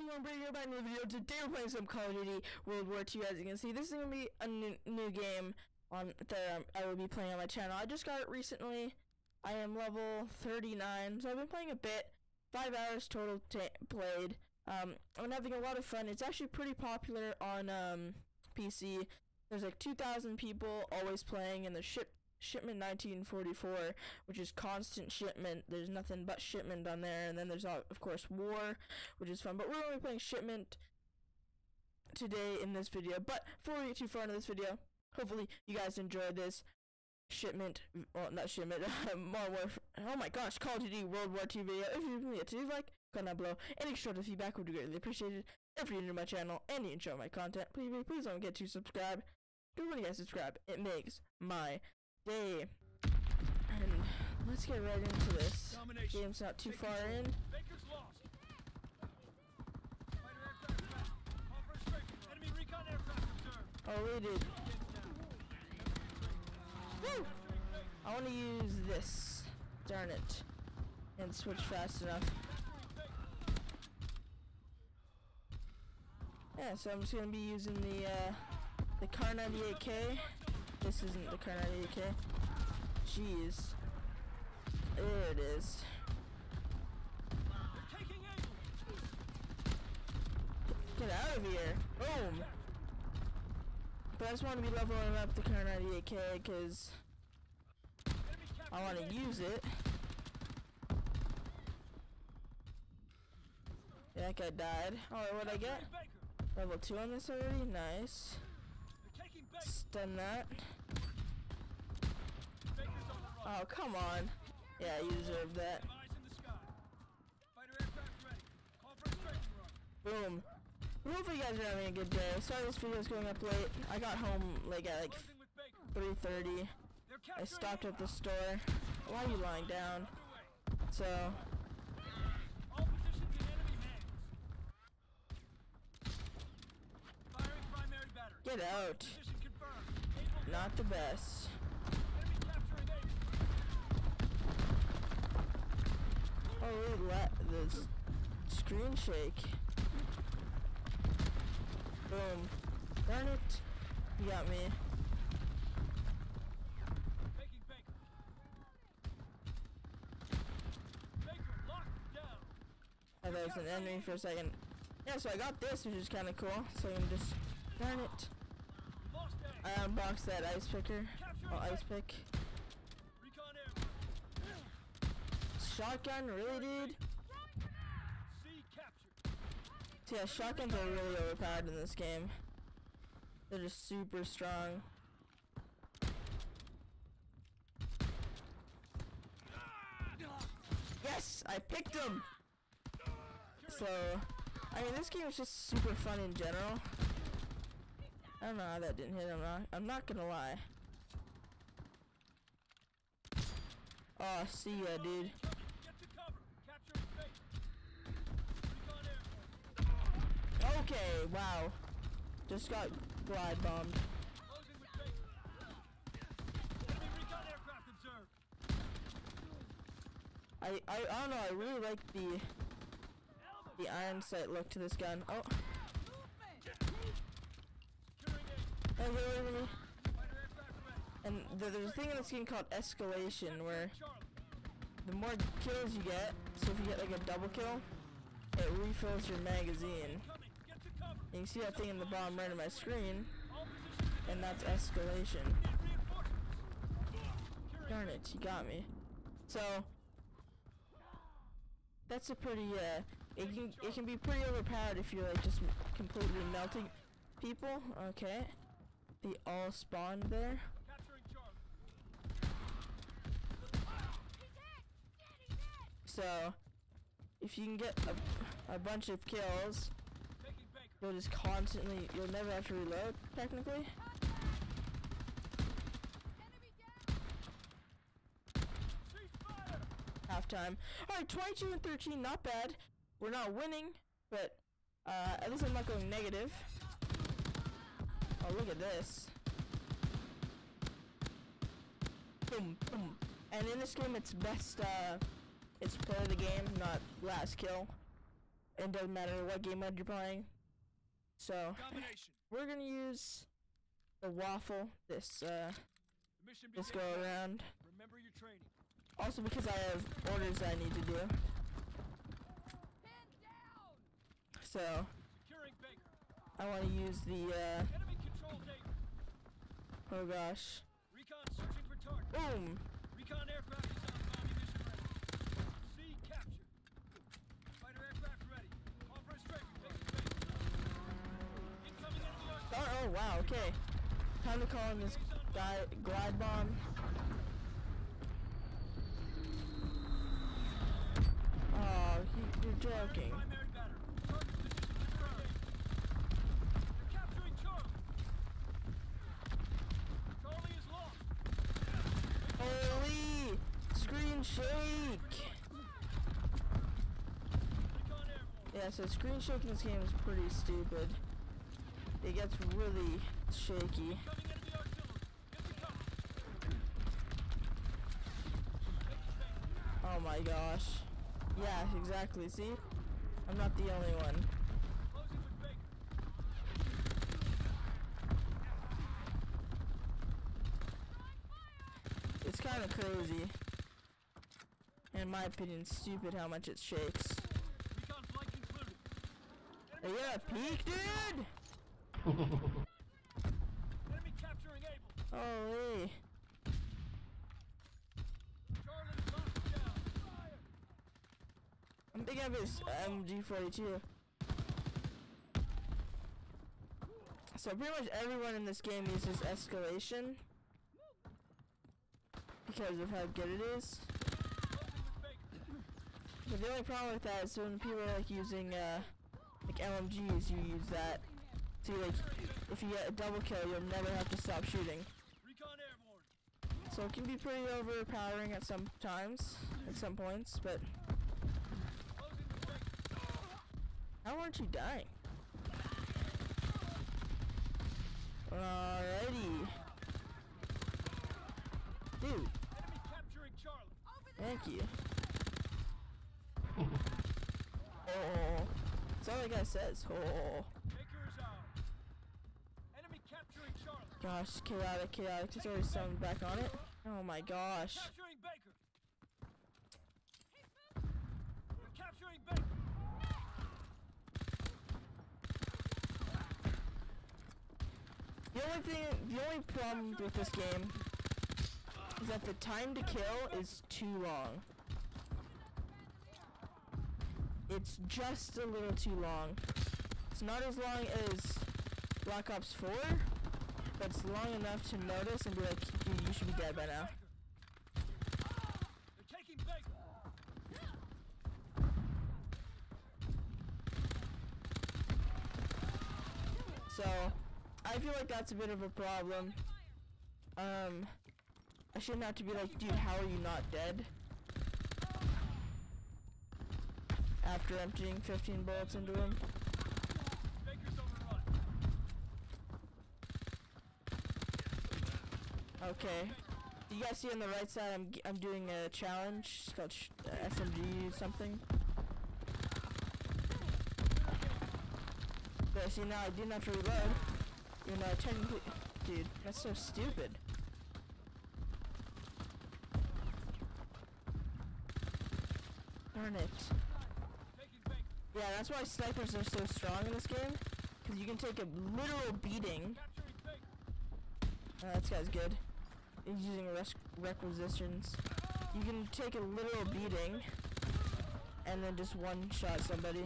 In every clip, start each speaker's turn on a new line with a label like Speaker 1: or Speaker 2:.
Speaker 1: everyone, bringing you back to another video. Today we're playing some Call of Duty World War II. As you can see, this is going to be a new game that I will be playing on my channel. I just got it recently. I am level 39, so I've been playing a bit. 5 hours total played. I'm having a lot of fun. It's actually pretty popular on PC. There's like 2,000 people always playing in the Shipment 1944, which is constant shipment. There's nothing but shipment on there, and then there's of course war, which is fun, but we're only playing shipment today in this video. But before we get too far into this video, hopefully you guys enjoyed this shipment, well, not shipment, oh my gosh, Call of Duty World War II video. If you really to like, comment down below. Any constructive feedback would be greatly appreciated. If you're new to my channel and you enjoy my content, please don't forget to subscribe. Because when you guys subscribe, it makes my day. And let's get right into this.
Speaker 2: Domination.
Speaker 1: Game's not too far in.
Speaker 2: Baker's lost. Fighter aircraft back. Call for a strike. Enemy recon aircraft observed.
Speaker 1: Oh, we did. Woo! I want to use this. Darn it. And switch fast enough. Yeah, so I'm just gonna be using the Kar 98K. This isn't the Kar 98K. Jeez. There it is. Get out of here. Boom. But I just want to be leveling up the Kar 98K because I want to use it. Yeah, that guy died. Alright, what'd I get? Level 2 on this already? Nice. Stun that. Oh, come on. Yeah, you deserve that. Boom. Hopefully you guys are having a good day. Sorry this video is going up late. I got home like at 3:30. I stopped at the store. Why are you lying down? So get out. Not the best. Oh, really let the screen shake. Boom. Darn it. You got me. I thought it was an enemy for a second. Yeah, so I got this, which is kind of cool. So I can just... Darn it. I unboxed that ice picker. Oh, ice pick. Shotgun, really, dude? So yeah, shotguns are really overpowered in this game. They're just super strong. Yes, I picked him. So, I mean, this game is just super fun in general. I don't know how that didn't hit him. I'm not gonna lie. Oh, see ya, dude. Okay, wow. Just got glide bombed. I don't know, I really like the iron sight look to this gun. Oh. Okay, and there's a thing in this game called escalation where the more kills you get, so if you get like a double kill, it refills your magazine. And you see that thing in the bottom right of my screen, and that's escalation. Darn it, you got me. So that's a pretty it can be pretty overpowered if you're like just completely melting people. Okay, they all spawned there. So if you can get a bunch of kills, you'll just constantly, you'll never have to reload, technically. Halftime. Alright, 22-13, not bad. We're not winning, but at least I'm not going negative. Oh, look at this. Boom, boom. And in this game, it's best, it's play of the game, not last kill. It doesn't matter what game mode you're playing. So
Speaker 2: Domination.
Speaker 1: we're gonna use the waffle this
Speaker 2: The mission
Speaker 1: this go
Speaker 2: begins now.
Speaker 1: around.
Speaker 2: Remember your training.
Speaker 1: Also because I have orders I need to do. So
Speaker 2: Securing Baker.
Speaker 1: I want to use the
Speaker 2: Enemy controls Ava.
Speaker 1: oh gosh.
Speaker 2: Recon searching for target.
Speaker 1: Boom.
Speaker 2: Recon aircraft is on ammunition ready. C captured. Fighter aircraft ready. Call for a strike. Taking Baker. Incoming enemy artillery.
Speaker 1: Oh wow, okay. Time to call in this guy glide bomb. Oh, you're joking.
Speaker 2: Primary battery. Target position confirmed. They're capturing Charlie. Charlie is lost.
Speaker 1: Holy screen shake.
Speaker 2: Recon airborne.
Speaker 1: Yeah, so screen shake in this game is pretty stupid. It gets really shaky.
Speaker 2: Incoming enemy artillery. Get the cover.
Speaker 1: Oh my gosh. Yeah, exactly. See? I'm not the only one.
Speaker 2: Closing with Baker.
Speaker 1: It's kind of crazy. In my opinion, stupid how much it shakes.
Speaker 2: Recon flight concluded.
Speaker 1: Are you gonna peek, dude?
Speaker 2: Enemy capturing Able.
Speaker 1: Holy.
Speaker 2: Charlie locked down. Fire.
Speaker 1: I'm picking up his MG42. So pretty much everyone in this game uses escalation because of how good it is.
Speaker 2: Closing with Baker.
Speaker 1: But the only problem with that is when people are like using like LMGs, you use that. So like if you get a double kill, you'll never have to stop shooting.
Speaker 2: Recon airborne.
Speaker 1: So it can be pretty overpowering at some times, at some points, but
Speaker 2: Closing with Baker.
Speaker 1: how aren't you dying? Alrighty. Dude,
Speaker 2: Enemy capturing Charlie.
Speaker 1: thank you. Oh, that's all that guy says. Oh,
Speaker 2: Baker is ours. Enemy capturing Charlie.
Speaker 1: gosh, chaotic. There's already someone back on it. Oh my gosh.
Speaker 2: Capturing Baker. We're capturing Baker.
Speaker 1: The only problem with this game is that the time to kill is too long. It's just a little too long. It's not as long as Black Ops 4, but it's long enough to notice and be like, dude, you should be dead by now.
Speaker 2: They're taking Baker.
Speaker 1: So, I feel like that's a bit of a problem. I shouldn't have to be like, dude, how are you not dead? After emptying 15 bullets into him.
Speaker 2: Baker's overrun.
Speaker 1: Okay. You guys see on the right side, I'm doing a challenge. It's called SMG something. But see now I didn't have to reload. Even though I technically, dude, that's so stupid. Darn it.
Speaker 2: Taking Baker.
Speaker 1: Yeah, that's why snipers are so strong in this game. Because you can take a literal beating.
Speaker 2: Capturing Baker.
Speaker 1: This guy's good. He's using requisitions. You can take a literal beating and then just one-shot somebody.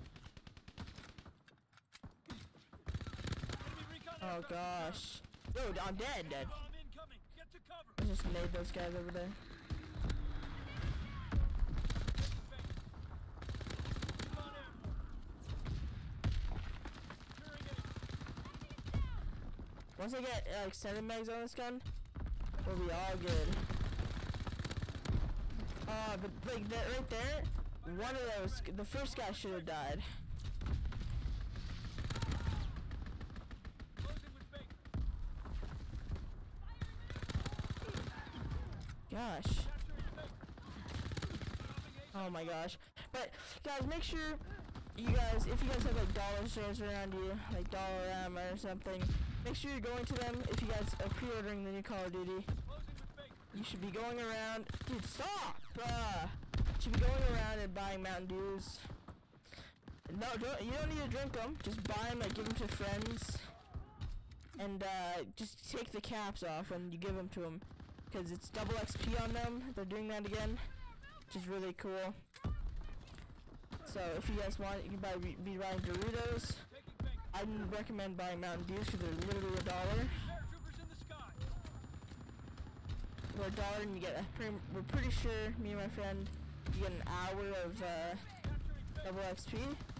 Speaker 2: Enemy recon
Speaker 1: Oh
Speaker 2: aircraft.
Speaker 1: gosh. Yo, I'm dead.
Speaker 2: Bomb incoming. Get to cover.
Speaker 1: I just made those guys over there.
Speaker 2: Taking Baker. Recon airborne. Securing Able.
Speaker 1: Once I get extended mags on this gun, we'll be all good. But like that right there, one of those, the first guy should have died.
Speaker 2: Closing with Baker.
Speaker 1: Gosh.
Speaker 2: Capturing Baker. Dropping Ace.
Speaker 1: Oh my gosh. But guys, make sure you guys, if you guys have like dollar stores around you, like Dollarama or something, make sure you're going to them. If you guys are pre-ordering the new Call of Duty, you should be going around. Dude, stop! You should be going around and buying Mountain Dews. No, you don't need to drink them. Just buy them, like give them to friends, and just take the caps off when you give them to them, because it's double XP on them. They're doing that again, which is really cool. So if you guys want, you can be buying Doritos. I recommend buying Mountain Dews because they're literally $1. For $1, and you get we're pretty sure, me and my friend, you get an hour of double XP.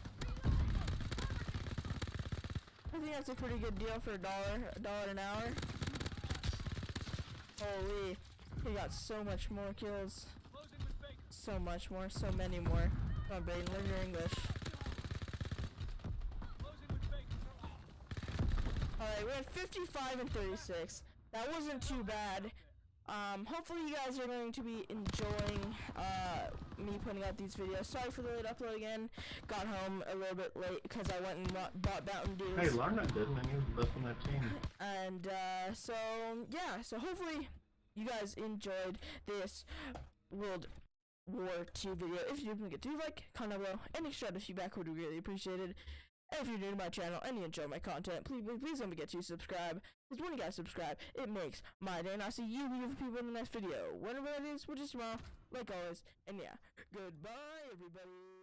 Speaker 1: I think that's a pretty good deal for $1 an hour. Holy, he got so much more kills. So much more, so many more. Come on, Brayden, learn your English. Alright, we're at 55 and 36. That wasn't too bad. Hopefully you guys are going to be enjoying me putting out these videos. Sorry for the late upload again. Got home a little bit late because I went and bought Mountain Dews.
Speaker 3: Hey, Larned didn't, and he was the best on that team.
Speaker 1: And so yeah, so hopefully you guys enjoyed this World War II video. If you didn't get to, like, comment below. Any shred of feedback would be greatly appreciated. And if you're new to my channel and you enjoy my content, please don't forget to subscribe. Because when you guys subscribe, it makes my day. And I'll see you beautiful people in the next video. Whenever it is, which is tomorrow, like always. And yeah, goodbye, everybody.